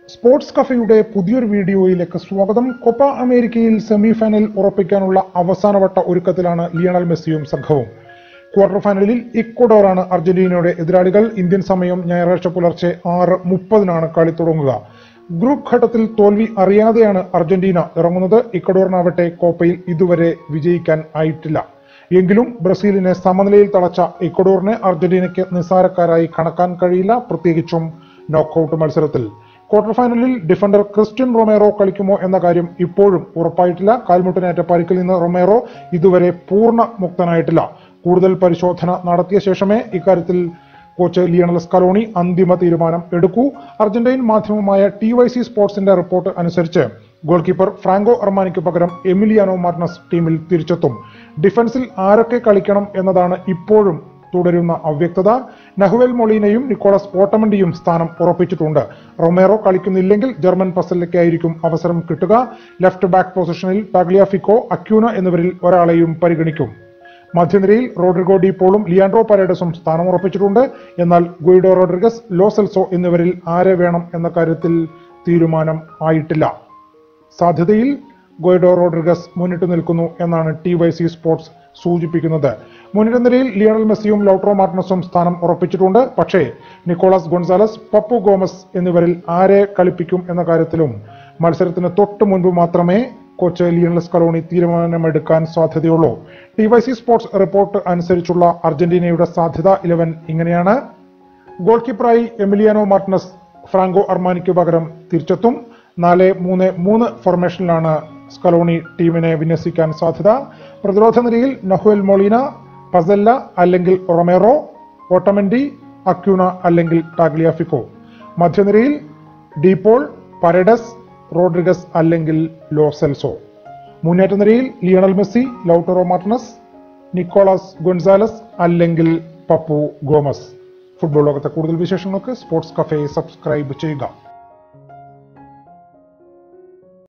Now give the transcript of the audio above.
Sports കഫയുടെ പുതിയൊരു വീഡിയോയിലേക്ക് സ്വാഗതം. കോപ്പ അമേരിക്കയിൽ സെമി ഫൈനൽ ഉറപ്പിക്കാനുള്ള അവസാനവട്ട ഒരുക്കത്തിലാണ് ലിയണൽ മെസ്സിയും സംഘവും. ക്വാർട്ടർ ഫൈനലിൽ ഇക്വഡോറാണ് അർജന്റീനയുടെ എതിരാളികൾ. ഇന്ത്യൻ സമയം ഞായറാഴ്ച പുലർച്ചെ 6:30 കളി തുടങ്ങുക. ഗ്രൂപ്പ് ഘട്ടത്തിൽ തോൽവി അറിയാതെയാണ് അർജന്റീന ഇറങ്ങുന്നത്. ഇക്വഡോറിനാവട്ടെ കോപ്പയിൽ ഇതുവരെ വിജയിക്കാൻ ആയിട്ടില്ല. എങ്കിലും ബ്രസീലിനെ സമനിലയിൽ തളച്ച ഇക്വഡോറിനെ അർജന്റീനയ്ക്ക് നിസ്സാരക്കാരായി കണക്കാൻ കഴിയില്ല, പ്രത്യേകിച്ചും നോക്കൌട്ട് മത്സരത്തിൽ. ക്വാർട്ടർ ഫൈനലിൽ ഡിഫൻഡർ ക്രിസ്റ്റ്യൻ റൊമേറോ കളിക്കുമോ എന്ന കാര്യം ഇപ്പോഴും ഉറപ്പായിട്ടില്ല. കാൽമുട്ടിനേറ്റ പരിക്കിൽ നിന്ന് റൊമേറോ ഇതുവരെ പൂർണ്ണ മുക്തനായിട്ടില്ല. കൂടുതൽ പരിശോധന നടത്തിയ ശേഷമേ ഇക്കാര്യത്തിൽ കോച്ച് ലിയണൽ സ്കലോണി അന്തിമ തീരുമാനം എടുക്കൂ. അർജന്റീൻ മാധ്യമമായ TYC സ്പോർട്സിന്റെ റിപ്പോർട്ട് അനുസരിച്ച് ഗോൾ കീപ്പർ ഫ്രാങ്കോ അർമാനിക്ക് പകരം എമിലിയാനോ മാർട്ടിനസ് ടീമിൽ തിരിച്ചെത്തും. ഡിഫൻസിൽ ആരൊക്കെ കളിക്കണം എന്നതാണ് ഇപ്പോഴും തുടരുന്ന അവ്യക്തത. നഹുവൽ മൊളീനയും നിക്കോളാസ് ഓട്ടമണ്ടിയും സ്ഥാനം ഉറപ്പിച്ചിട്ടുണ്ട്. റൊമേറോ കളിക്കുന്നില്ലെങ്കിൽ ജർമ്മൻ പസലിലേക്കായിരിക്കും അവസരം കിട്ടുക. ലെഫ്റ്റ് ബാക്ക് പൊസിഷനിൽ ടാഗ്ലിയാഫിക്കോ, അക്യൂന എന്നിവരിൽ ഒരാളെയും പരിഗണിക്കും. മധ്യനിരയിൽ റോഡ്രിഗോ ഡി പോളും ലിയാൻഡ്രോ പരേഡസും സ്ഥാനം ഉറപ്പിച്ചിട്ടുണ്ട്. എന്നാൽ ഗുയിഡോ റോഡ്രിഗസ്, ലോ സെൽസോ എന്നിവരിൽ ആരെ വേണം എന്ന കാര്യത്തിൽ തീരുമാനം ആയിട്ടില്ല. സാധ്യതയിൽ ഗുയിഡോ റോഡ്രിഗസ് മുന്നിട്ട് നിൽക്കുന്നു എന്നാണ് TYC സ്പോർട്സ് സൂചിപ്പിക്കുന്നത്. മുന്നിട്ട് നിരയിൽ ലിയണൽ മെസ്സിയും ലൗട്രോ മാർട്ടിനസും സ്ഥാനം ഉറപ്പിച്ചിട്ടുണ്ട്. പക്ഷേ നിക്കോളാസ് ഗൊൺസാലസ്, പപ്പു ഗോമസ് എന്നിവരിൽ ആരെ കളിപ്പിക്കും എന്ന കാര്യത്തിലും മത്സരത്തിന് തൊട്ട് മുൻപ് മാത്രമേ കോച്ച് ലിയണൽ സ്കലോണി തീരുമാനമെടുക്കാൻ സാധ്യതയുള്ളൂ. TYC സ്പോർട്സ് റിപ്പോർട്ട് അനുസരിച്ചുള്ള അർജന്റീനയുടെ സാധ്യത 11 ഇങ്ങനെയാണ്. ഗോൾ കീപ്പറായി എമിലിയാനോ മാർട്ടിനസ് ഫ്രാങ്കോ അർമാനിക്ക് പകരം തിരിച്ചെത്തും. 4-3-3 ഫോർമേഷനിലാണ് സ്കലോണി ടീമിനെ വിന്യസിക്കാൻ സാധ്യത. പ്രതിരോധ നിരയിൽ നഹുവൽ മൊളീന, പസല്ല അല്ലെങ്കിൽ റൊമേറോ, ഓട്ടമൻഡി, അക്യൂന അല്ലെങ്കിൽ ടാഗ്ലിയാഫിക്കോ. മധ്യനിരയിൽ ഡീപോൾ, പരേഡസ്, റോഡ്രിഗസ് അല്ലെങ്കിൽ ലോ സെൽസോ. മുന്നേറ്റ നിരയിൽ Lionel Messi, Lautaro Martinez, Nicolas Gonzalez അല്ലെങ്കിൽ പപ്പു ഗോമസ്. ഫുട്ബോൾ ലോകത്തെ കൂടുതൽ വിശേഷങ്ങൾക്ക് സ്പോർട്സ് കഫേ സബ്സ്ക്രൈബ് ചെയ്യുക.